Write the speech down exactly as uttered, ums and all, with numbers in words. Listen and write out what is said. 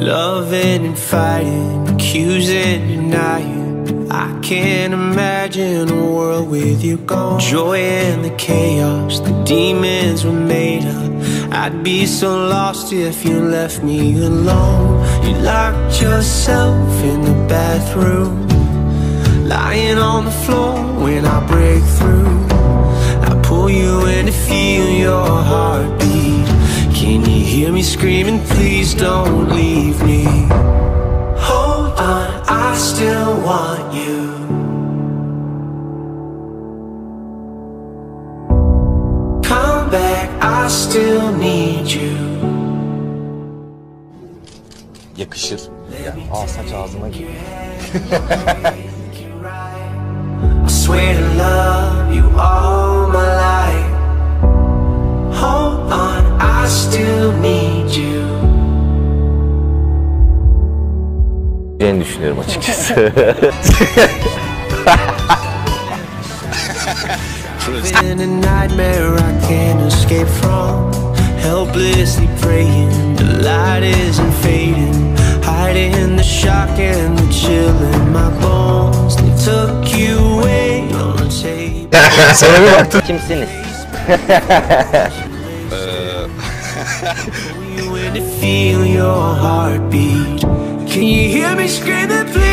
Loving and fighting, accusing, denying. I can't imagine a world with you gone. Joy and the chaos, the demons were made up. I'd be so lost if you left me alone. You locked yourself in the bathroom, lying on the floor when I break through. I pull you in to feel your heartbeat. Can you hear me screaming, please don't leave me? Hold on, I still want you. Come back, I still need you. Yakışır. Ya, aa saç ağzıma gibi. I swear to love you all my life. Hold on, I still need you. Ben düşünüyorum açıkçası. In a nightmare I can't escape from, helplessly praying the light isn't fading, hiding the shock and the chill in my bones. They took you away on the table. Sana bir baktım. Kimsiniz? You in to feel your heartbeat. Can you hear me screaming?